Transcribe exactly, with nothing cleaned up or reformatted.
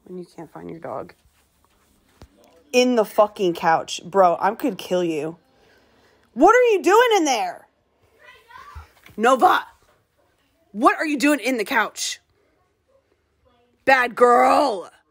when you can't find your dog. In the fucking couch. Bro, I could kill you. What are you doing in there? Nova, what are you doing in the couch? Bad girl.